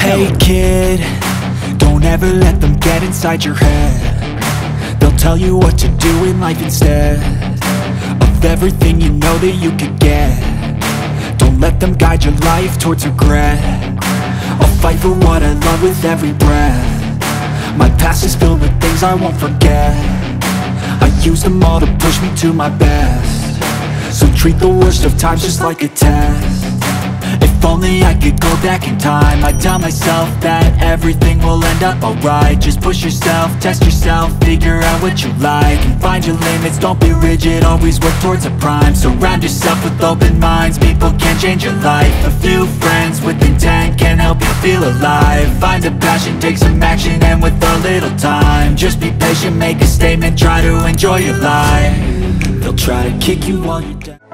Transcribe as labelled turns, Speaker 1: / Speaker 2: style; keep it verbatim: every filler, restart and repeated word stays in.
Speaker 1: Hey kid, don't ever let them get inside your head. They'll tell you what to do in life instead of everything you know that you could get. Don't let them guide your life towards regret. I'll fight for what I love with every breath. My past is filled with things I won't forget. I use them all to push me to my best. So treat the worst of times just like a test. If only I could go back in time, I'd tell myself that everything will end up alright. Just push yourself, test yourself, figure out what you like, and find your limits, don't be rigid, always work towards a prime. Surround yourself with open minds, people can change your life. A few friends with intent can help you feel alive. Find a passion, take some action, and with a little time, just be patient, make a statement, try to enjoy your life. They'll try to kick you while you're down.